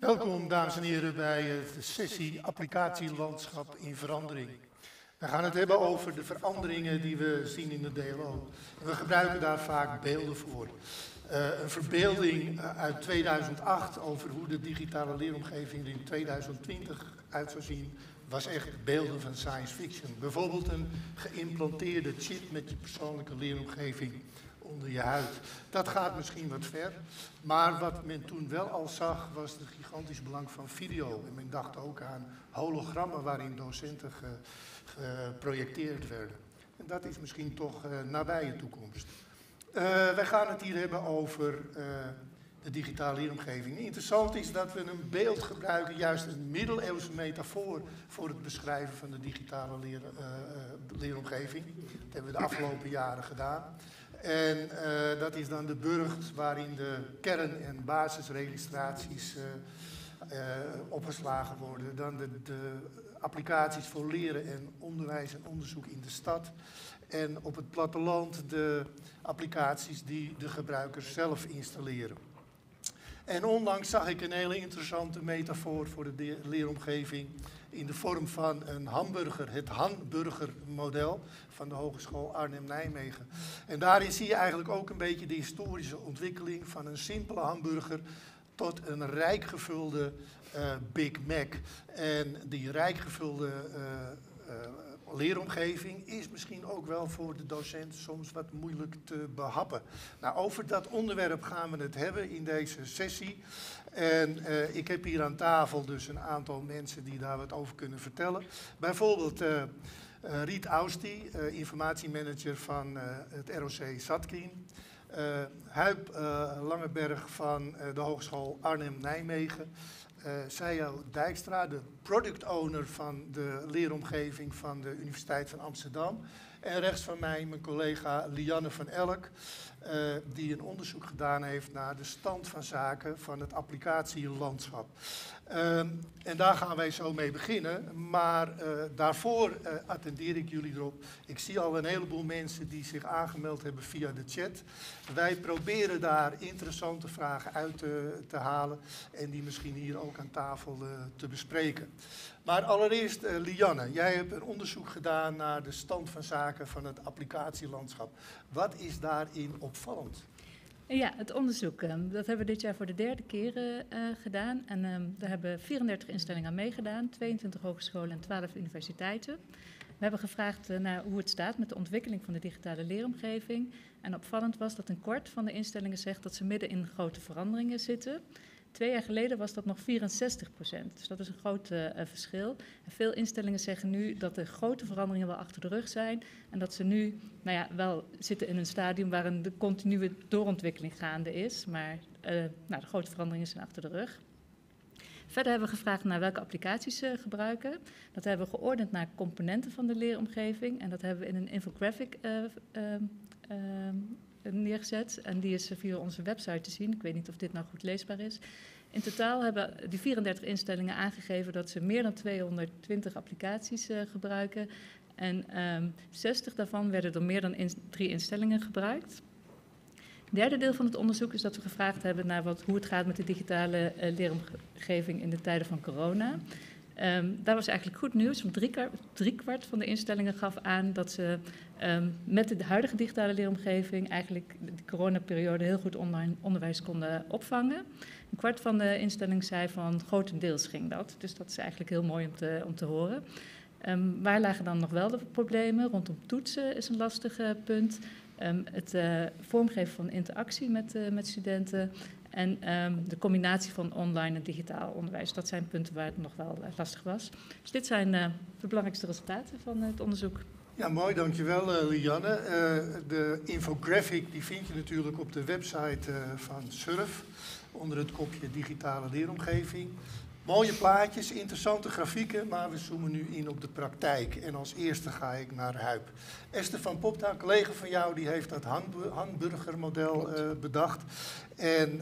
Welkom, dames en heren, bij de sessie Applicatielandschap in Verandering. We gaan het hebben over de veranderingen die we zien in de DLO. En we gebruiken daar vaak beelden voor. Een verbeelding uit 2008 over hoe de digitale leeromgeving er in 2020 uit zou zien, was echt beelden van science fiction. Bijvoorbeeld een geïmplanteerde chip met je persoonlijke leeromgeving onder je huid. Dat gaat misschien wat ver, maar wat men toen wel al zag was het gigantisch belang van video. En men dacht ook aan hologrammen waarin docenten geprojecteerd werden. En dat is misschien toch nabije toekomst. Wij gaan het hier hebben over de digitale leeromgeving. Interessant is dat we een beeld gebruiken, juist een middeleeuwse metafoor voor het beschrijven van de digitale leeromgeving. Dat hebben we de afgelopen jaren gedaan. En dat is dan de burcht waarin de kern- en basisregistraties opgeslagen worden. Dan de applicaties voor leren en onderwijs en onderzoek in de stad. En op het platteland de applicaties die de gebruikers zelf installeren. En onlangs zag ik een hele interessante metafoor voor de leeromgeving in de vorm van een hamburger, het hamburgermodel van de Hogeschool Arnhem-Nijmegen. En daarin zie je eigenlijk ook een beetje de historische ontwikkeling van een simpele hamburger tot een rijk gevulde Big Mac. En die rijk gevulde leeromgeving is misschien ook wel voor de docent soms wat moeilijk te behappen. Nou, over dat onderwerp gaan we het hebben in deze sessie. En ik heb hier aan tafel dus een aantal mensen die daar wat over kunnen vertellen. Bijvoorbeeld Riet Austi, informatiemanager van het ROC Zatkin. Huib Langeberg van de Hogeschool Arnhem-Nijmegen. Sejo Dijkstra, de product owner van de leeromgeving van de Universiteit van Amsterdam. En rechts van mij mijn collega Lianne van Elk, die een onderzoek gedaan heeft naar de stand van zaken van het applicatielandschap. En daar gaan wij zo mee beginnen, maar daarvoor attendeer ik jullie erop. Ik zie al een heleboel mensen die zich aangemeld hebben via de chat. Wij proberen daar interessante vragen uit te halen en die misschien hier ook aan tafel te bespreken. Maar allereerst, Lianne, jij hebt een onderzoek gedaan naar de stand van zaken van het applicatielandschap. Wat is daarin opvallend? Ja, het onderzoek, dat hebben we dit jaar voor de derde keer gedaan. En daar hebben 34 instellingen aan meegedaan, 22 hogescholen en 12 universiteiten. We hebben gevraagd naar hoe het staat met de ontwikkeling van de digitale leeromgeving. En opvallend was dat een kwart van de instellingen zegt dat ze midden in grote veranderingen zitten. 2 jaar geleden was dat nog 64%, dus dat is een groot verschil. En veel instellingen zeggen nu dat de grote veranderingen wel achter de rug zijn en dat ze nu wel zitten in een stadium waarin de continue doorontwikkeling gaande is, maar de grote veranderingen zijn achter de rug. Verder hebben we gevraagd naar welke applicaties ze gebruiken. Dat hebben we geordend naar componenten van de leeromgeving en dat hebben we in een infographic neergezet en die is via onze website te zien. Ik weet niet of dit nou goed leesbaar is. In totaal hebben die 34 instellingen aangegeven dat ze meer dan 220 applicaties gebruiken en 60 daarvan werden door meer dan 3 instellingen gebruikt. Het derde deel van het onderzoek is dat we gevraagd hebben naar hoe het gaat met de digitale leeromgeving in de tijden van corona. Daar was eigenlijk goed nieuws, want driekwart van de instellingen gaf aan dat ze met de huidige digitale leeromgeving eigenlijk de coronaperiode heel goed online onderwijs konden opvangen. Een kwart van de instellingen zei van grotendeels ging dat, dus dat is eigenlijk heel mooi om te horen. Waar lagen dan nog wel de problemen? Rondom toetsen is een lastig punt. Het vormgeven van interactie met studenten en de combinatie van online en digitaal onderwijs. Dat zijn punten waar het nog wel lastig was. Dus dit zijn de belangrijkste resultaten van het onderzoek. Ja, mooi, dankjewel Lianne. De infographic die vind je natuurlijk op de website van SURF onder het kopje digitale leeromgeving. Mooie plaatjes, interessante grafieken, maar we zoomen nu in op de praktijk. En als eerste ga ik naar Huib. Esther van Popta, een collega van jou, die heeft dat hamburgermodel bedacht. En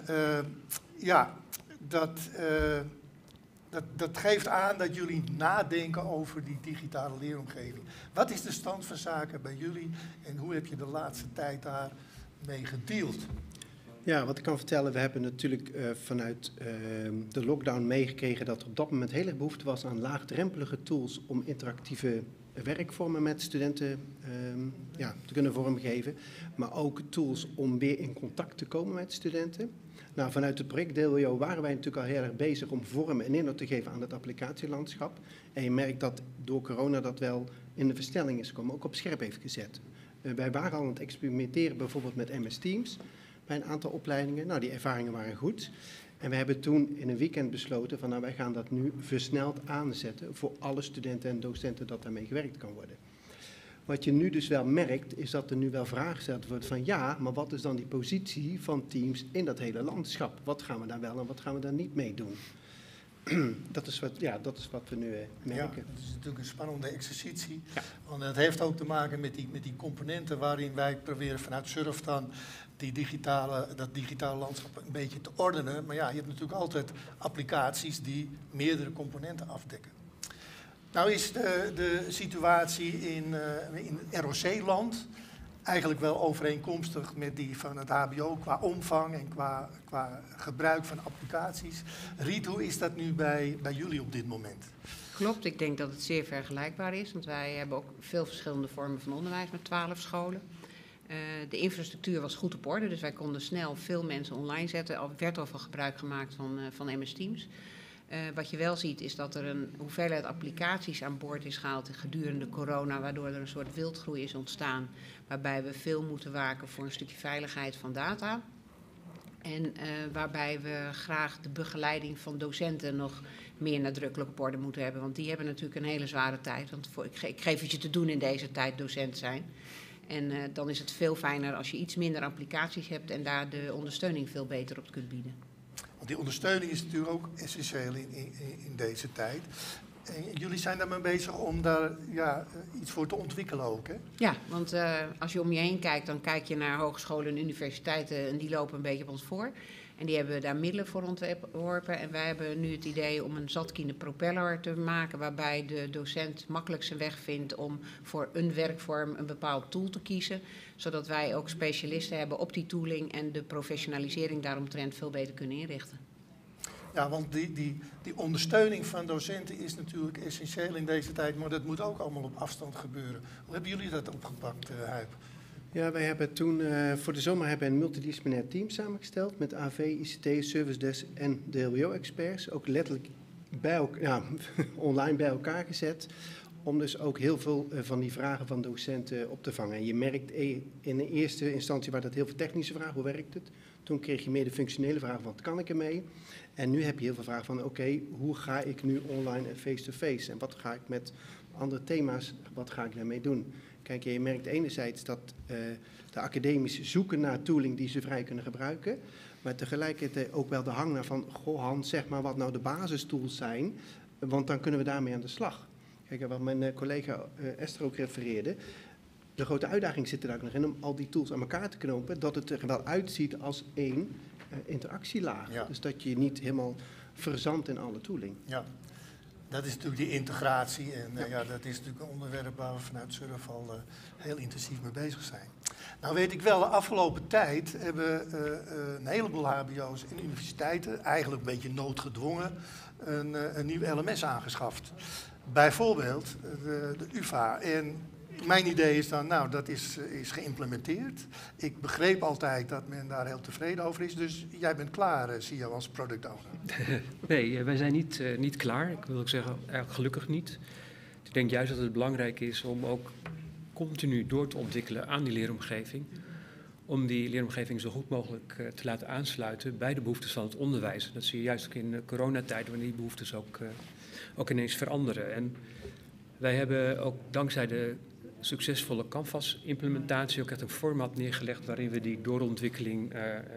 dat geeft aan dat jullie nadenken over die digitale leeromgeving. Wat is de stand van zaken bij jullie en hoe heb je de laatste tijd daarmee gedeeld? Ja, wat ik kan vertellen, we hebben natuurlijk vanuit de lockdown meegekregen dat er op dat moment heel erg behoefte was aan laagdrempelige tools om interactieve werkvormen met studenten te kunnen vormgeven. Maar ook tools om weer in contact te komen met studenten. Nou, vanuit het project DLWO waren wij natuurlijk al heel erg bezig om vorm en inhoud te geven aan het applicatielandschap. En je merkt dat door corona dat wel in de versnelling is gekomen, ook op scherp heeft gezet. Wij waren al aan het experimenteren bijvoorbeeld met MS Teams bij een aantal opleidingen. Nou, die ervaringen waren goed. En we hebben toen in een weekend besloten van wij gaan dat nu versneld aanzetten voor alle studenten en docenten dat daarmee gewerkt kan worden. Wat je nu dus wel merkt, is dat er nu wel vragen gesteld wordt van ja, maar wat is dan die positie van Teams in dat hele landschap? Wat gaan we daar wel en wat gaan we daar niet mee doen? Dat is wat we nu merken. Ja, het is natuurlijk een spannende exercitie. Ja. Want het heeft ook te maken met die componenten waarin wij proberen vanuit SURF dan dat digitale landschap een beetje te ordenen. Maar ja, je hebt natuurlijk altijd applicaties die meerdere componenten afdekken. Nou is de situatie in ROC-land eigenlijk wel overeenkomstig met die van het HBO qua omvang en qua gebruik van applicaties. Riet, hoe is dat nu bij jullie op dit moment? Klopt, ik denk dat het zeer vergelijkbaar is, want wij hebben ook veel verschillende vormen van onderwijs met 12 scholen. De infrastructuur was goed op orde, dus wij konden snel veel mensen online zetten. Er werd al veel gebruik gemaakt van MS Teams. Wat je wel ziet is dat er een hoeveelheid applicaties aan boord is gehaald gedurende corona, waardoor er een soort wildgroei is ontstaan, waarbij we veel moeten waken voor een stukje veiligheid van data. En waarbij we graag de begeleiding van docenten nog meer nadrukkelijk op orde moeten hebben. Want die hebben natuurlijk een hele zware tijd. Want ik geef het je te doen in deze tijd docent zijn. En dan is het veel fijner als je iets minder applicaties hebt en daar de ondersteuning veel beter op kunt bieden. Want die ondersteuning is natuurlijk ook essentieel in deze tijd. En jullie zijn daarmee bezig om daar iets voor te ontwikkelen ook, hè? Ja, want als je om je heen kijkt, dan kijk je naar hogescholen en universiteiten en die lopen een beetje op ons voor. En die hebben daar middelen voor ontworpen. En wij hebben nu het idee om een Zatkine propeller te maken, waarbij de docent makkelijk zijn weg vindt om voor een werkvorm een bepaald tool te kiezen. Zodat wij ook specialisten hebben op die tooling en de professionalisering daaromtrent veel beter kunnen inrichten. Ja, want die ondersteuning van docenten is natuurlijk essentieel in deze tijd, maar dat moet ook allemaal op afstand gebeuren. Hoe hebben jullie dat opgepakt, Huip? Ja, wij hebben toen voor de zomer een multidisciplinair team samengesteld met AV, ICT, Service Desk en DLWO-experts. Ook letterlijk online bij elkaar gezet. Om dus ook heel veel van die vragen van docenten op te vangen. En je merkt in de eerste instantie waren dat heel veel technische vragen, hoe werkt het? Toen kreeg je meer de functionele vragen van wat kan ik ermee? En nu heb je heel veel vragen van oké, hoe ga ik nu online en face-to-face? En wat ga ik met andere thema's, wat ga ik daarmee doen? Kijk, je merkt enerzijds dat de academici zoeken naar tooling die ze vrij kunnen gebruiken. Maar tegelijkertijd ook wel de hang naar van, goh Hans, zeg maar wat nou de basistools zijn. Want dan kunnen we daarmee aan de slag. Kijk, wat mijn collega Esther ook refereerde. De grote uitdaging zit er ook nog in om al die tools aan elkaar te knopen. Dat het er wel uitziet als één interactielaag. Ja. Dus dat je niet helemaal verzandt in alle tooling. Ja. Dat is natuurlijk die integratie en dat is natuurlijk een onderwerp waar we vanuit SURF al heel intensief mee bezig zijn. Nou weet ik wel, de afgelopen tijd hebben een heleboel hbo's en universiteiten eigenlijk een beetje noodgedwongen een nieuw LMS aangeschaft. Bijvoorbeeld de UvA. En mijn idee is dan, nou dat is geïmplementeerd. Ik begreep altijd dat men daar heel tevreden over is. Dus jij bent klaar, Sia, als product owner. Nee, wij zijn niet klaar. Ik wil ook zeggen, eigenlijk gelukkig niet. Ik denk juist dat het belangrijk is om ook continu door te ontwikkelen aan die leeromgeving. Om die leeromgeving zo goed mogelijk te laten aansluiten bij de behoeftes van het onderwijs. Dat zie je juist ook in de coronatijd, wanneer die behoeftes ook ineens veranderen. En wij hebben ook dankzij de succesvolle Canvas-implementatie ook echt een format neergelegd waarin we die doorontwikkeling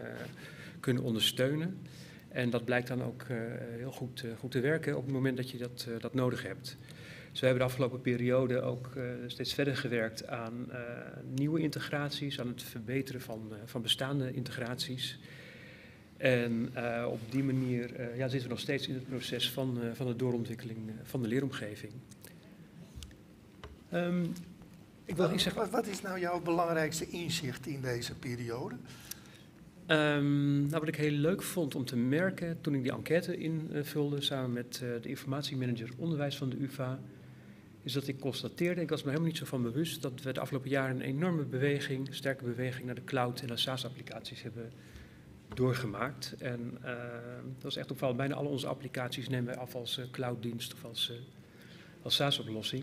kunnen ondersteunen. En dat blijkt dan ook heel goed te werken op het moment dat je dat nodig hebt. Dus we hebben de afgelopen periode ook steeds verder gewerkt aan nieuwe integraties, aan het verbeteren van bestaande integraties. En op die manier zitten we nog steeds in het proces van de doorontwikkeling van de leeromgeving. Wat is nou jouw belangrijkste inzicht in deze periode? Nou, wat ik heel leuk vond om te merken toen ik die enquête invulde samen met de informatiemanager onderwijs van de UvA, is dat ik constateerde, ik was me helemaal niet zo van bewust, dat we de afgelopen jaren een enorme beweging, sterke beweging naar de cloud en naar SaaS-applicaties hebben doorgemaakt. En dat is echt opvallend. Bijna alle onze applicaties nemen wij af als clouddienst of als SaaS-oplossing.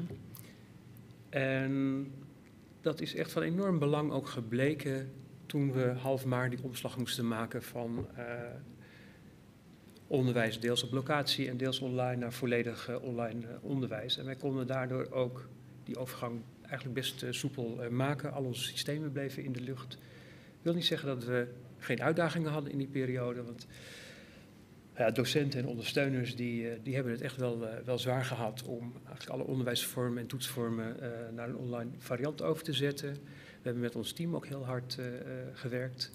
En dat is echt van enorm belang ook gebleken toen we half maart die omslag moesten maken van onderwijs deels op locatie en deels online naar volledig online onderwijs. En wij konden daardoor ook die overgang eigenlijk best soepel maken. Al onze systemen bleven in de lucht. Ik wil niet zeggen dat we geen uitdagingen hadden in die periode, want docenten en ondersteuners die hebben het echt wel zwaar gehad om eigenlijk alle onderwijsvormen en toetsvormen naar een online variant over te zetten. We hebben met ons team ook heel hard gewerkt.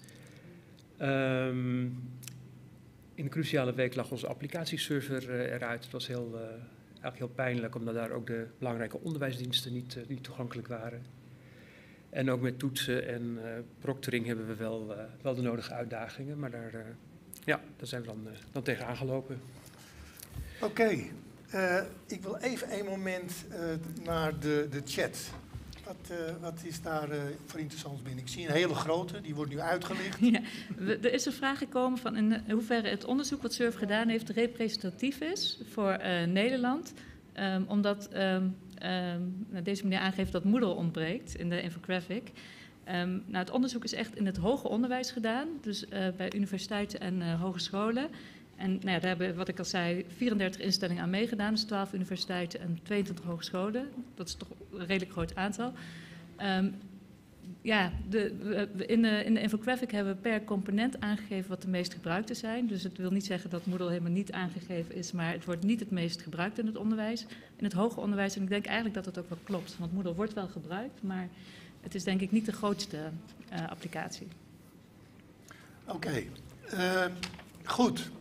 In de cruciale week lag onze applicatieserver eruit. Het was eigenlijk heel pijnlijk, omdat daar ook de belangrijke onderwijsdiensten niet toegankelijk waren. En ook met toetsen en proctoring hebben we wel de nodige uitdagingen, maar daar zijn we dan tegen aangelopen. Oké, ik wil even een moment naar de chat. Wat is daar voor interessants binnen? Ik zie een hele grote, die wordt nu uitgelicht. Ja, er is een vraag gekomen van in hoeverre het onderzoek wat SURF gedaan heeft representatief is voor Nederland. Omdat deze meneer aangeeft dat Moodle ontbreekt in de infographic. Het onderzoek is echt in het hoger onderwijs gedaan, dus bij universiteiten en hogescholen. En daar hebben, wat ik al zei, 34 instellingen aan meegedaan, dus 12 universiteiten en 22 hogescholen. Dat is toch een redelijk groot aantal. In de infographic hebben we per component aangegeven wat de meest gebruikte zijn. Dus het wil niet zeggen dat Moodle helemaal niet aangegeven is, maar het wordt niet het meest gebruikt in het onderwijs. In het hoger onderwijs, en ik denk eigenlijk dat het ook wel klopt, want Moodle wordt wel gebruikt, maar het is denk ik niet de grootste applicatie. Oké, goed.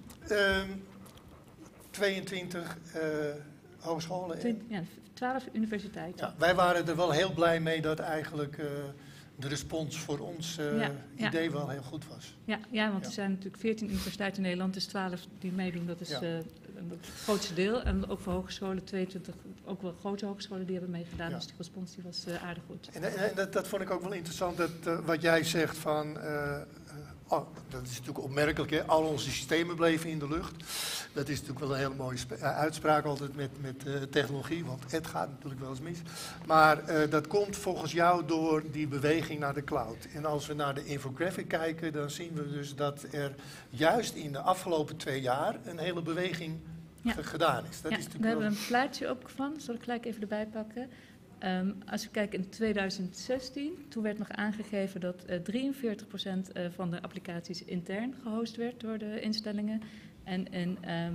22 hogescholen. 12 universiteiten. Ja, wij waren er wel heel blij mee dat eigenlijk de respons voor ons idee wel heel goed was. Ja, want er zijn natuurlijk 14 universiteiten in Nederland, dus 12 die meedoen, dat is het grootste deel. En ook voor hogescholen, 22, ook wel grote hogescholen die hebben meegedaan, dus die respons die was aardig goed. En dat vond ik ook wel interessant, dat wat jij zegt van... dat is natuurlijk opmerkelijk, hè? Al onze systemen bleven in de lucht. Dat is natuurlijk wel een hele mooie uitspraak altijd met technologie, want het gaat natuurlijk wel eens mis. Maar dat komt volgens jou door die beweging naar de cloud. En als we naar de infographic kijken, dan zien we dus dat er juist in de afgelopen 2 jaar een hele beweging gedaan is. Dat is we hebben een plaatje ook van, zal ik gelijk even erbij pakken. Als we kijken in 2016, toen werd nog aangegeven dat 43% van de applicaties intern gehost werd door de instellingen. En in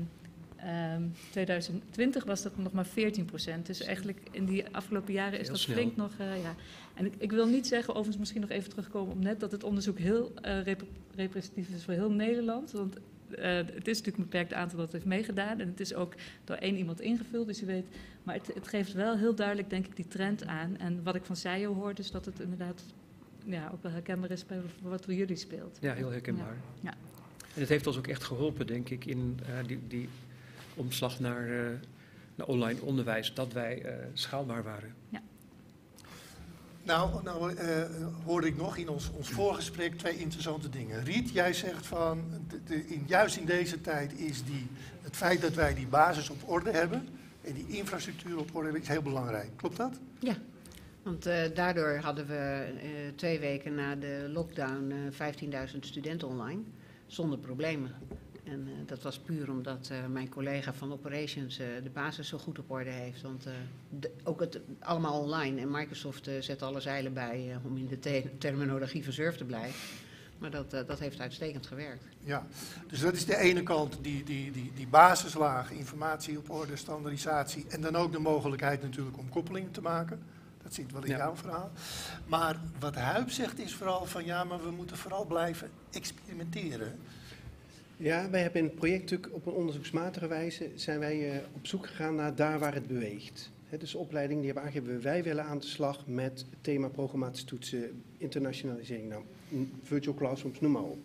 2020 was dat nog maar 14%. Dus eigenlijk in die afgelopen jaren is dat flink nog... En ik wil niet zeggen, overigens misschien nog even terugkomen op net, dat het onderzoek heel representatief is voor heel Nederland. Want het is natuurlijk een beperkt aantal dat heeft meegedaan. En het is ook door 1 iemand ingevuld, dus je weet... Maar het geeft wel heel duidelijk, denk ik, die trend aan. En wat ik van Sayo hoor, dus dat het inderdaad ook wel herkenbaar is bij wat voor jullie speelt. Ja, heel herkenbaar. Ja. En het heeft ons ook echt geholpen, denk ik, in die omslag naar online onderwijs, dat wij schaalbaar waren. Ja. Nou hoorde ik nog in ons voorgesprek 2 interessante dingen. Riet, jij zegt van, juist in deze tijd is het feit dat wij die basis op orde hebben en die infrastructuur op orde hebben, is heel belangrijk. Klopt dat? Ja, want daardoor hadden we 2 weken na de lockdown 15.000 studenten online, zonder problemen. En dat was puur omdat mijn collega van Operations de basis zo goed op orde heeft. Want ook het allemaal online. En Microsoft zet alle zeilen bij om in de terminologie van SURF te blijven. Maar dat heeft uitstekend gewerkt. Ja, dus dat is de ene kant, die basislaag, informatie op orde, standaardisatie. En dan ook de mogelijkheid natuurlijk om koppelingen te maken. Dat zit wel in jouw verhaal. Maar wat Huib zegt is vooral van maar we moeten vooral blijven experimenteren. Ja, wij hebben in het project natuurlijk op een onderzoeksmatige wijze zijn wij op zoek gegaan naar daar waar het beweegt. Dus de opleiding die hebben aangegeven, wij willen aan de slag met het thema programmatische toetsen, internationalisering, virtual classrooms, noem maar op.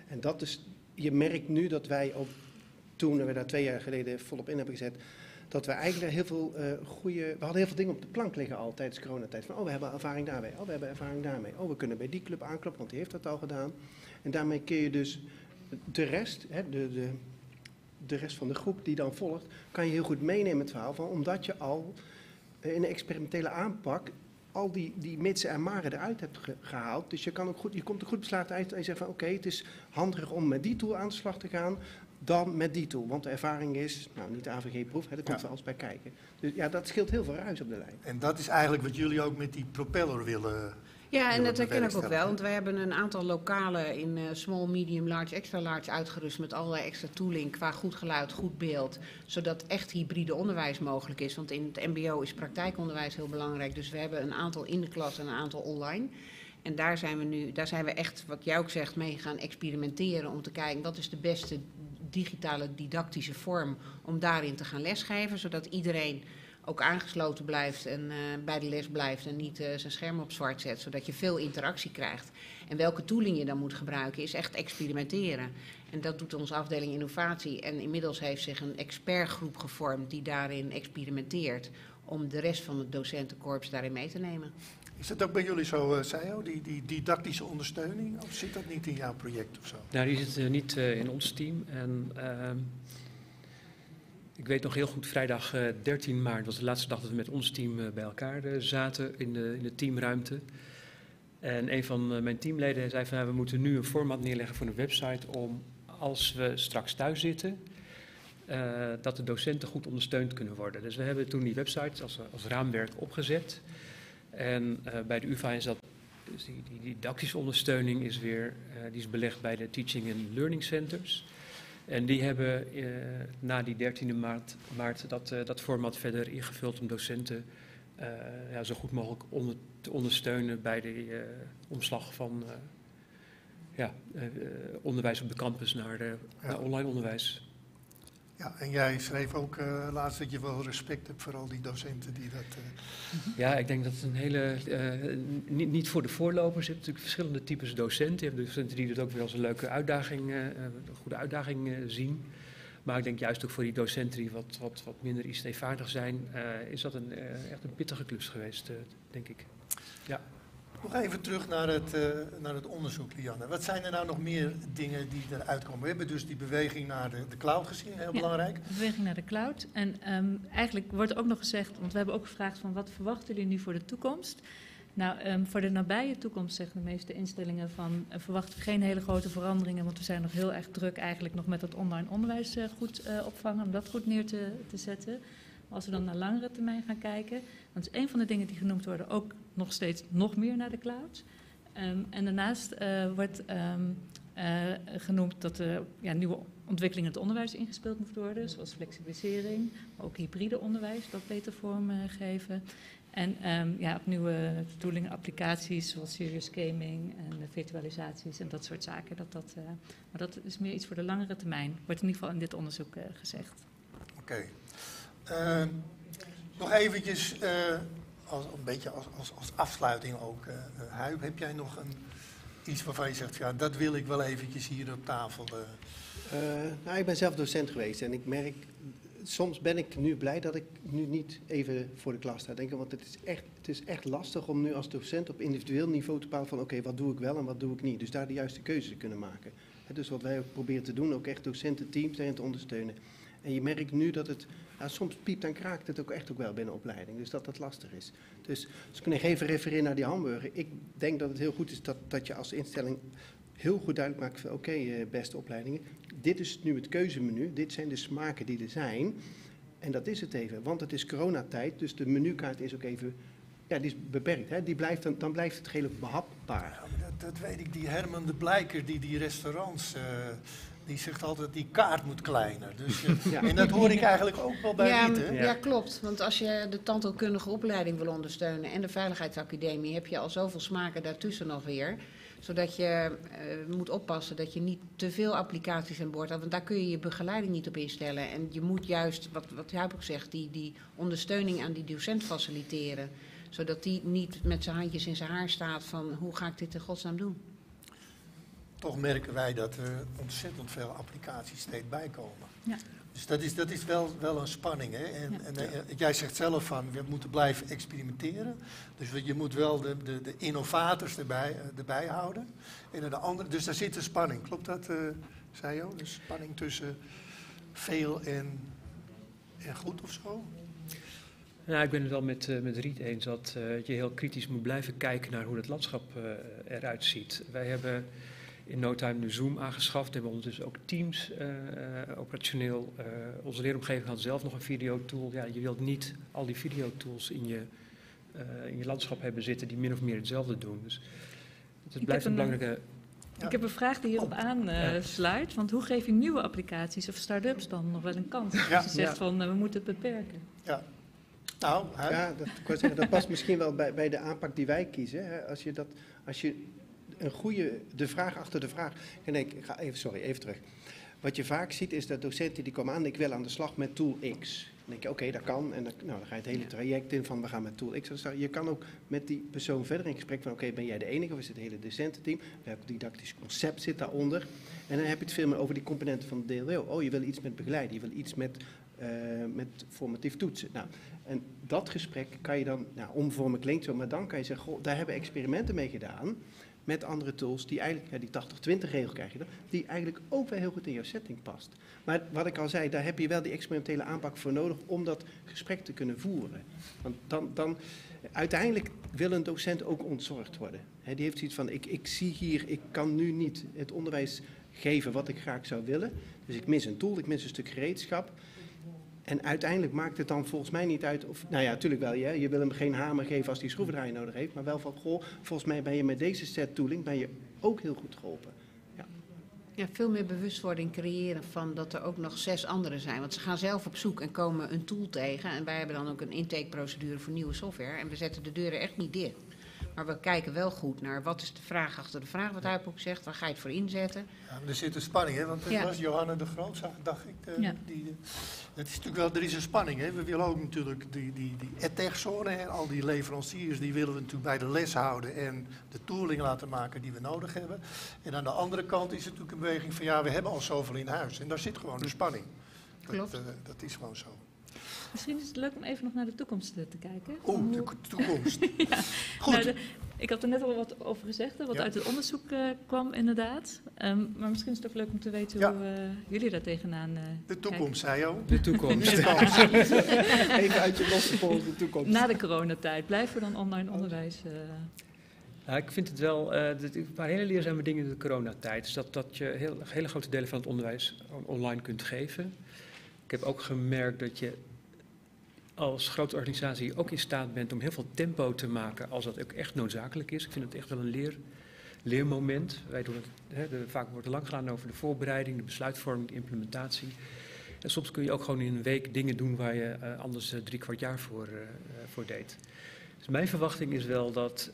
En dat is, je merkt nu dat wij ook, toen we daar 2 jaar geleden volop in hebben gezet, dat we eigenlijk heel veel we hadden heel veel dingen op de plank liggen al tijdens coronatijd. Van, we hebben ervaring daarbij, we hebben ervaring daarmee. We kunnen bij die club aankloppen, want die heeft dat al gedaan. En daarmee kun je dus de rest, de rest van de groep die dan volgt, kan je heel goed meenemen in het verhaal van, omdat je al in een experimentele aanpak al die mitsen en maren eruit hebt gehaald. Dus je komt er goed beslagen uit en je zegt van oké, het is handiger om met die tool aan de slag te gaan dan met die tool. Want de ervaring is, niet de AVG-proef, daar komt er alles bij kijken. Dus ja, dat scheelt heel veel ruis op de lijn. En dat is eigenlijk wat jullie ook met die propeller willen. Ja, en dat herken ik ook wel, want wij hebben een aantal lokalen in small, medium, large, extra large uitgerust met allerlei extra tooling qua goed geluid, goed beeld, zodat echt hybride onderwijs mogelijk is. Want in het mbo is praktijkonderwijs heel belangrijk, dus we hebben een aantal in de klas en een aantal online. En daar zijn we echt, wat jij ook zegt, mee gaan experimenteren om te kijken wat is de beste digitale didactische vorm om daarin te gaan lesgeven, zodat iedereen ook aangesloten blijft en bij de les blijft en niet zijn scherm op zwart zet, zodat je veel interactie krijgt. En welke tooling je dan moet gebruiken is echt experimenteren. En dat doet onze afdeling innovatie. En inmiddels heeft zich een expertgroep gevormd die daarin experimenteert om de rest van het docentenkorps daarin mee te nemen. Is dat ook bij jullie zo, Sejo, die didactische ondersteuning? Of zit dat niet in jouw project of zo? Nou, die zit niet in ons team. En ik weet nog heel goed, vrijdag 13 maart was de laatste dag dat we met ons team bij elkaar zaten in de teamruimte. En een van mijn teamleden zei van, we moeten nu een format neerleggen voor een website om, als we straks thuis zitten, dat de docenten goed ondersteund kunnen worden. Dus we hebben toen die website als raamwerk opgezet. En bij de UvA is dat, dus die didactische ondersteuning is weer, die is belegd bij de Teaching and Learning Centers. En die hebben na die 13e maart dat format verder ingevuld om docenten zo goed mogelijk te ondersteunen bij de omslag van onderwijs op de campus naar online onderwijs. Ja, en jij schreef ook laatst dat je wel respect hebt voor al die docenten die dat... Ja, ik denk dat het een hele... niet voor de voorlopers. Je hebt natuurlijk verschillende types docenten. Je hebt docenten die het ook weer als een leuke uitdaging, een goede uitdaging zien. Maar ik denk juist ook voor die docenten die wat minder ICT-vaardig zijn, is dat echt een pittige klus geweest, denk ik. Ja. Nog even terug naar het onderzoek, Lianne. Wat zijn er nou nog meer dingen die eruit komen? We hebben dus die beweging naar de cloud gezien, heel belangrijk. De beweging naar de cloud. En eigenlijk wordt ook nog gezegd, want we hebben ook gevraagd van wat verwachten jullie nu voor de toekomst? Nou, voor de nabije toekomst zeggen de meeste instellingen van verwachten we geen hele grote veranderingen, want we zijn nog heel erg druk eigenlijk nog met het online onderwijs goed opvangen, om dat goed neer te zetten. Als we dan naar langere termijn gaan kijken, dan is een van de dingen die genoemd worden ook nog steeds nog meer naar de cloud. En daarnaast wordt genoemd dat nieuwe ontwikkelingen in het onderwijs ingespeeld moeten worden, zoals flexibilisering, maar ook hybride onderwijs, dat beter vorm geven. En op nieuwe toolingen, applicaties zoals serious gaming en virtualisaties en dat soort zaken. Maar dat is meer iets voor de langere termijn, wordt in ieder geval in dit onderzoek gezegd. Oké. Nog eventjes, een beetje als afsluiting ook. Huib, heb jij nog iets waarvan je zegt, ja, dat wil ik wel eventjes hier op tafel? Ik ben zelf docent geweest en ik merk, soms ben ik nu blij dat ik nu niet even voor de klas sta denken. Want het is echt lastig om nu als docent op individueel niveau te bepalen van oké, wat doe ik wel en wat doe ik niet. Dus daar de juiste keuze te kunnen maken. Dus wat wij ook proberen te doen, ook echt docententeams daarin te ondersteunen. En je merkt nu dat het, soms piept en kraakt het ook echt ook wel binnen opleiding. Dus dat lastig is. Dus als ik nog even refereer naar die hamburger. Ik denk dat het heel goed is dat je als instelling heel goed duidelijk maakt van oké, beste opleidingen. Dit is nu het keuzemenu. Dit zijn de smaken die er zijn. En dat is het even. Want het is coronatijd. Dus de menukaart is ook even, die is beperkt. Hè? Dan blijft het geheel behapbaar. Ja, dat weet ik. Die Herman de Blijker, die restaurants... Die zegt altijd, die kaart moet kleiner. Dus, en dat hoor ik eigenlijk ook wel bij Riet, hè? Ja, klopt. Want als je de tandheelkundige opleiding wil ondersteunen en de Veiligheidsacademie, heb je al zoveel smaken daartussen nog weer. Zodat je moet oppassen dat je niet te veel applicaties aan boord hebt. Want daar kun je je begeleiding niet op instellen. En je moet juist, wat Huib ook zegt, die ondersteuning aan die docent faciliteren. Zodat die niet met zijn handjes in zijn haar staat van, hoe ga ik dit in godsnaam doen? toch merken wij dat er ontzettend veel applicaties steeds bijkomen. Ja. Dus dat is wel een spanning. Hè? En jij zegt zelf van, we moeten blijven experimenteren. Dus je moet wel de innovators erbij houden. En de andere, dus daar zit een spanning. Klopt dat, zei je? Een spanning tussen veel en goed of zo? Ja, ik ben het wel met Riet eens dat je heel kritisch moet blijven kijken naar hoe het landschap eruit ziet. Wij hebben in no time nu Zoom aangeschaft. We hebben ondertussen ook Teams operationeel. Onze leeromgeving had zelf nog een videotool. Ja, je wilt niet al die videotools in je landschap hebben zitten die min of meer hetzelfde doen. Dus het blijft een belangrijke... Ik heb een vraag die hierop aansluit. Want hoe geef je nieuwe applicaties of start-ups dan nog wel een kans? Als je zegt van we moeten het beperken. Ja. Nou, ja, ik wou zeggen, dat past misschien wel bij de aanpak die wij kiezen. Hè. Als je de vraag achter de vraag... Nee, even terug. Wat je vaak ziet is dat docenten die komen aan, ik wil aan de slag met tool X. Dan denk je, oké, dat kan. En dan ga je het hele traject in van, we gaan met tool X. Je kan ook met die persoon verder in gesprek van, oké, ben jij de enige of is het hele docententeam? Welk didactisch concept zit daaronder? En dan heb je het veel meer over die componenten van de DLO. Oh, je wil iets met begeleiden, je wil iets met formatief toetsen. Nou, en dat gesprek kan je dan, omvormen klinkt zo, maar dan kan je zeggen, goh, daar hebben experimenten mee gedaan met andere tools die eigenlijk, die 80-20 regel krijg je dan, die eigenlijk ook wel heel goed in jouw setting past. Maar wat ik al zei, daar heb je wel die experimentele aanpak voor nodig om dat gesprek te kunnen voeren. Want dan uiteindelijk wil een docent ook ontzorgd worden. Die heeft zoiets van, ik zie hier, ik kan nu niet het onderwijs geven wat ik graag zou willen. Dus ik mis een tool, ik mis een stuk gereedschap. En uiteindelijk maakt het dan volgens mij niet uit of... Nou ja, natuurlijk wel. Je wil hem geen hamer geven als hij schroevendraaier nodig heeft. Maar wel van, goh, volgens mij ben je met deze set tooling ben je ook heel goed geholpen. Ja, veel meer bewustwording creëren van dat er ook nog 6 anderen zijn. Want ze gaan zelf op zoek en komen een tool tegen. En wij hebben dan ook een intakeprocedure voor nieuwe software. En we zetten de deuren echt niet dicht. Maar we kijken wel goed naar wat is de vraag achter de vraag, wat Huip ook zegt, waar ga je het voor inzetten. Ja, maar er zit een spanning, hè? Want het was Johanna de Groot, dacht ik. Het is natuurlijk wel, er is een spanning, hè? We willen ook natuurlijk die edtech-zone, hè? Al die leveranciers, die willen we natuurlijk bij de les houden en de tooling laten maken die we nodig hebben. En aan de andere kant is het natuurlijk een beweging van, we hebben al zoveel in huis. En daar zit gewoon de spanning. Klopt. Dat is gewoon zo. Misschien is het leuk om even nog naar de toekomst te kijken. De toekomst. Ja. Goed. Nou, ik had er net al wat over gezegd, wat uit het onderzoek kwam inderdaad. Maar misschien is het ook leuk om te weten hoe jullie daar tegenaan de toekomst, zei je. De toekomst. Even uit je losse pols, de toekomst. Na de coronatijd, blijven we dan online onderwijs... Ja, ik vind het wel, een paar hele leerzame dingen in de coronatijd. Is dat je hele grote delen van het onderwijs online kunt geven. Ik heb ook gemerkt dat je als grote organisatie ook in staat bent om heel veel tempo te maken als dat ook echt noodzakelijk is. Ik vind het echt wel een leermoment. Wij doen het, vaak wordt er lang gedaan over de voorbereiding, de besluitvorming, de implementatie. En soms kun je ook gewoon in een week dingen doen waar je anders 3/4 jaar voor deed. Dus mijn verwachting is wel dat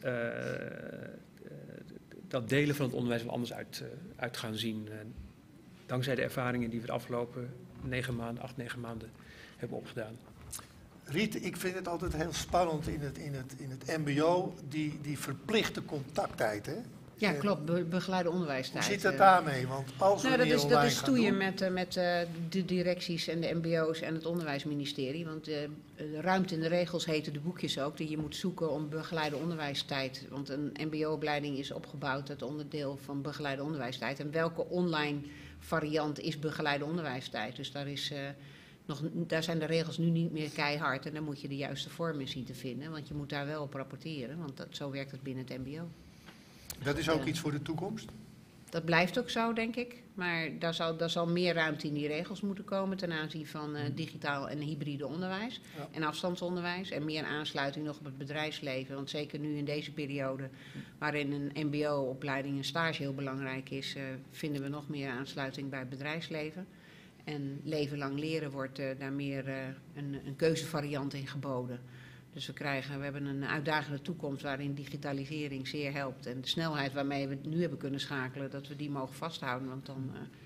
delen van het onderwijs wel anders uit gaan zien. Dankzij de ervaringen die we de afgelopen 8, 9 maanden hebben opgedaan. Riet, ik vind het altijd heel spannend in het mbo, die verplichte contacttijd, hè? Ja, klopt. Begeleide onderwijstijd. Hoe zit het daarmee? Want als we meer online dat is gaan stoeien doen... met de directies en de mbo's en het onderwijsministerie. Want de ruimte in de regels heten de boekjes ook. Die je moet zoeken om begeleide onderwijstijd. Want een mbo-opleiding is opgebouwd uit onderdeel van begeleide onderwijstijd. En welke online variant is begeleide onderwijstijd? Dus daar zijn de regels nu niet meer keihard. En dan moet je de juiste vorm in zien te vinden. Want je moet daar wel op rapporteren. Want zo werkt het binnen het mbo. Dat is ook iets voor de toekomst? Dat blijft ook zo, denk ik. Maar daar zal meer ruimte in die regels moeten komen ten aanzien van digitaal en hybride onderwijs. Ja. En afstandsonderwijs. En meer aansluiting nog op het bedrijfsleven. Want zeker nu in deze periode, waarin een mbo-opleiding en stage heel belangrijk is, vinden we nog meer aansluiting bij het bedrijfsleven. En leven lang leren wordt daar meer een keuzevariant in geboden. Dus we hebben een uitdagende toekomst waarin digitalisering zeer helpt. En de snelheid waarmee we het nu hebben kunnen schakelen, dat we die mogen vasthouden. Want dan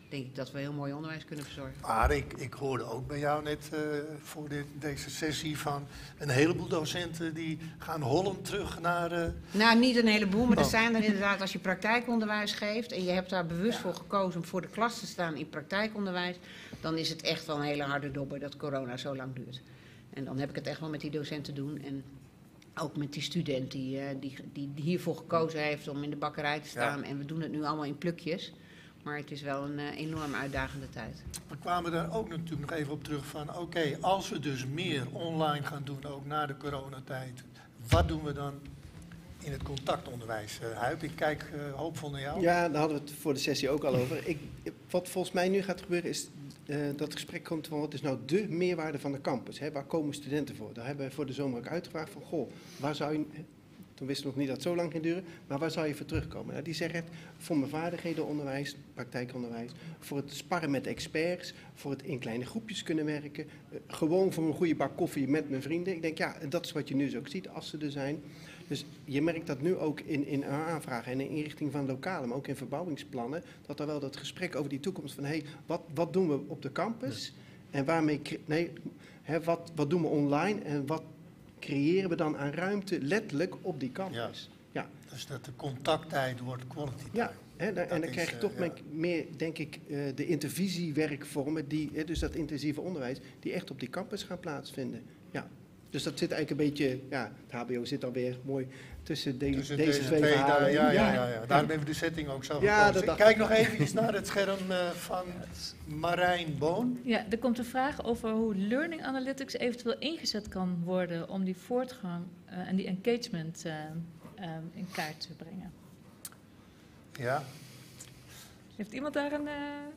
denk ik dat we heel mooi onderwijs kunnen verzorgen. Maar ik hoorde ook bij jou net voor deze sessie van een heleboel docenten die gaan hollend terug naar... Nou, niet een heleboel, maar er Oh. zijn er inderdaad, als je praktijkonderwijs geeft en je hebt daar bewust voor gekozen om voor de klas te staan in praktijkonderwijs, dan is het echt wel een hele harde dobber dat corona zo lang duurt. En dan heb ik het echt wel met die docenten doen en ook met die student die hiervoor gekozen heeft om in de bakkerij te staan. En we doen het nu allemaal in plukjes, maar het is wel een enorm uitdagende tijd. We kwamen daar ook natuurlijk nog even op terug van, oké, als we dus meer online gaan doen, ook na de coronatijd, wat doen we dan in het contactonderwijs? Huip, ik kijk hoopvol naar jou. Ja, daar hadden we het voor de sessie ook al over. Wat volgens mij nu gaat gebeuren is dat het gesprek komt van wat is nou de meerwaarde van de campus? Hè? Waar komen studenten voor? Daar hebben we voor de zomer ook uitgevraagd van, goh, waar zou je... Toen wisten we nog niet dat het zo lang ging duren, maar waar zou je voor terugkomen? Nou, die zeggen voor mijn vaardighedenonderwijs, praktijkonderwijs, voor het sparren met experts, voor het in kleine groepjes kunnen werken, gewoon voor een goede bak koffie met mijn vrienden. Ik denk, ja, dat is wat je nu dus ook ziet als ze er zijn. Dus je merkt dat nu ook in aanvragen en in inrichting van lokalen, maar ook in verbouwingsplannen, dat er wel dat gesprek over die toekomst van, hey, wat doen we op de campus? En waarmee, wat doen we online en wat creëren we dan aan ruimte letterlijk op die campus? Ja. Dus dat de contacttijd wordt kwaliteit. Ja, en dan krijg je toch meer, denk ik, de intervisiewerkvormen, dus dat intensieve onderwijs, die echt op die campus gaan plaatsvinden. Ja. Dus dat zit eigenlijk een beetje, ja, het HBO zit alweer mooi tussen deze twee verhalen. Ja. Daarom hebben we de setting ook zo Ja, gekozen. Ik kijk nog even naar het scherm van Marijn Boon. Ja, er komt een vraag over hoe learning analytics eventueel ingezet kan worden om die voortgang en die engagement in kaart te brengen. Ja. Heeft iemand daar een...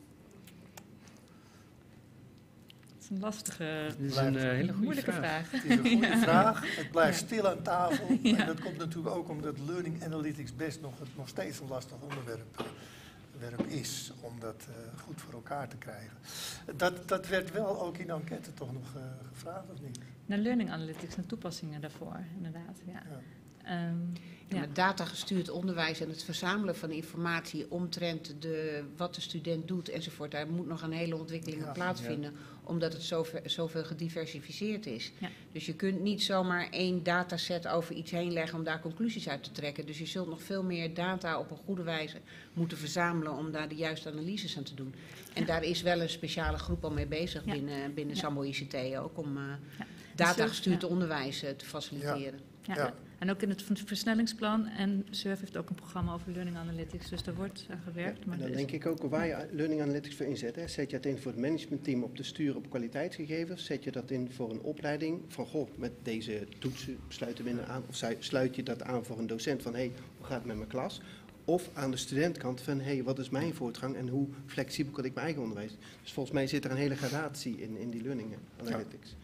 Dat is een lastige, Dit is een hele goede moeilijke vraag. Het is een goede vraag. Het blijft stil aan tafel. En dat komt natuurlijk ook omdat learning analytics best nog steeds een lastig onderwerp is om dat goed voor elkaar te krijgen. Dat werd wel ook in de enquête toch nog gevraagd, of niet? Naar learning analytics en toepassingen daarvoor, inderdaad. Ja. Ja, met datagestuurd onderwijs en het verzamelen van informatie omtrent wat de student doet enzovoort. Daar moet nog een hele ontwikkeling plaatsvinden, omdat het zoveel gediversifieerd is. Ja. Dus je kunt niet zomaar één dataset over iets heen leggen om daar conclusies uit te trekken. Dus je zult nog veel meer data op een goede wijze moeten verzamelen om daar de juiste analyses aan te doen. En daar is wel een speciale groep al mee bezig binnen Sambo ICT ook om datagestuurd onderwijs te faciliteren. Ja. En ook in het versnellingsplan. En SURF heeft ook een programma over learning analytics. Dus daar wordt aan gewerkt. Maar En dan denk ik ook waar je learning analytics voor inzet. Hè. Zet je het in voor het managementteam op te sturen op kwaliteitsgegevens? Zet je dat in voor een opleiding van, goh, met deze toetsen sluiten we aan? Of sluit je dat aan voor een docent van, hey, hoe gaat het met mijn klas? Of aan de studentkant van, hey, wat is mijn voortgang en hoe flexibel kan ik mijn eigen onderwijs? Dus volgens mij zit er een hele gradatie in die learning analytics.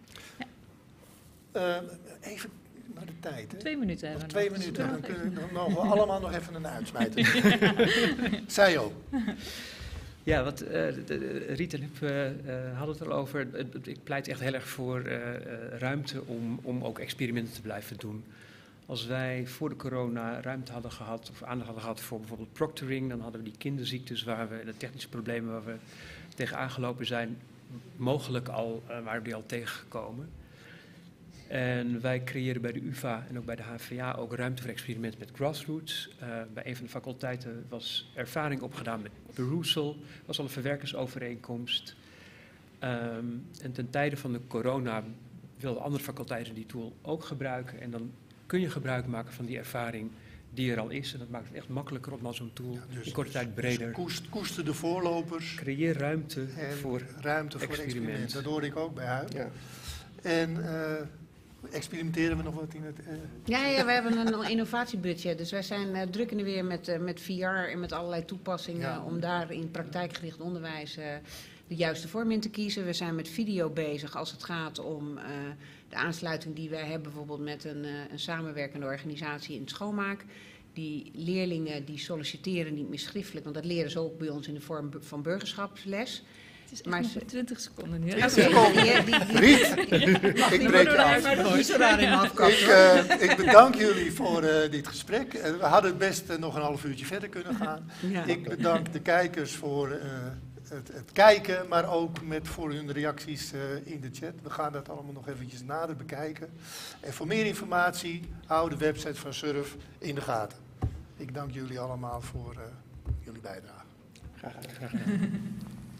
Even naar de tijd. Hè? 2 minuten hebben Nog we 2 nog. minuten, dan kunnen we nog allemaal nog even een uitsmijter. Zij ook. Ja, wat Riet en Huub hadden het al over. Ik pleit echt heel erg voor ruimte om ook experimenten te blijven doen. Als wij voor de corona ruimte hadden gehad, of aandacht hadden gehad voor bijvoorbeeld proctoring, dan hadden we die kinderziektes de technische problemen waar we tegen aangelopen zijn, mogelijk al, waren we die al tegengekomen. En wij creëren bij de UvA en ook bij de HVA ook ruimte voor experimenten met grassroots. Bij een van de faculteiten was ervaring opgedaan met Perusal, was al een verwerkersovereenkomst. En ten tijde van de corona wilden andere faculteiten die tool ook gebruiken. En dan kun je gebruik maken van die ervaring die er al is. En dat maakt het echt makkelijker om al zo'n tool in korte tijd breder. Dus koester de voorlopers. Creëer ruimte voor experimenten. Dat hoorde ik ook bij Huip. Ja. En experimenteren we nog wat in het... Ja, we hebben een innovatiebudget. Dus wij zijn druk in de weer met VR en met allerlei toepassingen om daar in praktijkgericht onderwijs de juiste vorm in te kiezen. We zijn met video bezig als het gaat om de aansluiting die wij hebben bijvoorbeeld met een samenwerkende organisatie in het schoonmaak. Die leerlingen die solliciteren niet meer schriftelijk, want dat leren ze ook bij ons in de vorm van burgerschapsles. Het is Maar echt nog 20 seconden nu. Oké, Die- Riet, ik breek je af. Maar nog niet zo raar in me afkomen. Ik bedank jullie voor dit gesprek. We hadden het best nog een half uurtje verder kunnen gaan. Ja. Ik bedank de kijkers voor het kijken, maar ook voor hun reacties in de chat. We gaan dat allemaal nog eventjes nader bekijken. En voor meer informatie, hou de website van Surf in de gaten. Ik dank jullie allemaal voor jullie bijdrage. Graag gedaan.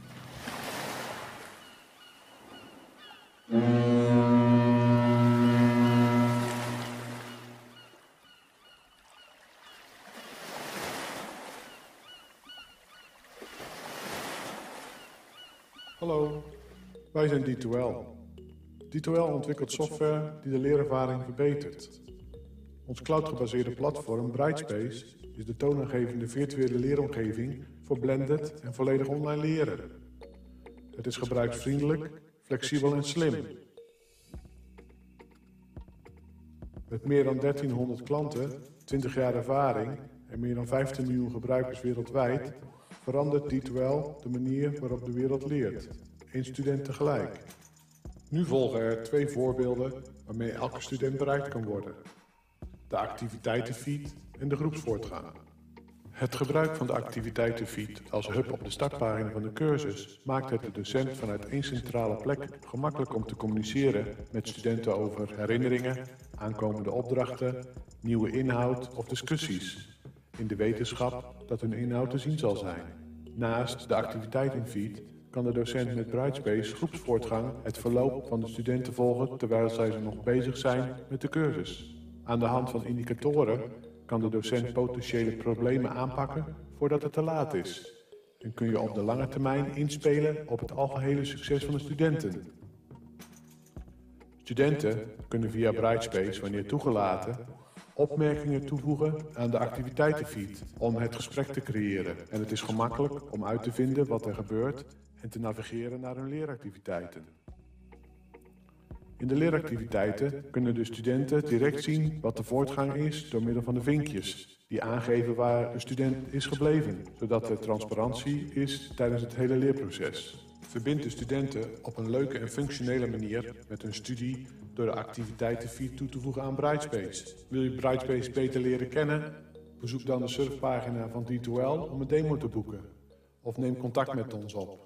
Hallo, wij zijn D2L. D2L ontwikkelt software die de leerervaring verbetert. Ons cloud-gebaseerde platform Brightspace is de toonaangevende virtuele leeromgeving voor blended en volledig online leren. Het is gebruiksvriendelijk, flexibel en slim. Met meer dan 1300 klanten, 20 jaar ervaring en meer dan 15 miljoen gebruikers wereldwijd verandert D2L de manier waarop de wereld leert. 1 student tegelijk. Nu volgen er 2 voorbeelden waarmee elke student bereikt kan worden. De activiteitenfeed en de groepsvoortgang. Het gebruik van de activiteitenfeed als hub op de startpagina van de cursus maakt het de docent vanuit 1 centrale plek gemakkelijk om te communiceren met studenten over herinneringen, aankomende opdrachten, nieuwe inhoud of discussies, in de wetenschap dat hun inhoud te zien zal zijn. Naast de activiteitenfeed kan de docent met Brightspace groepsvoortgang het verloop van de studenten volgen terwijl zij nog bezig zijn met de cursus. Aan de hand van indicatoren kan de docent potentiële problemen aanpakken voordat het te laat is. En kun je op de lange termijn inspelen op het algehele succes van de studenten. Studenten kunnen via Brightspace, wanneer toegelaten, opmerkingen toevoegen aan de activiteitenfeed om het gesprek te creëren. En het is gemakkelijk om uit te vinden wat er gebeurt en te navigeren naar hun leeractiviteiten. In de leeractiviteiten kunnen de studenten direct zien wat de voortgang is door middel van de vinkjes, die aangeven waar de student is gebleven, zodat er transparantie is tijdens het hele leerproces. Verbind de studenten op een leuke en functionele manier met hun studie door de activiteitenfeed toe te voegen aan Brightspace. Wil je Brightspace beter leren kennen? Bezoek dan de surfpagina van D2L om een demo te boeken. Of neem contact met ons op.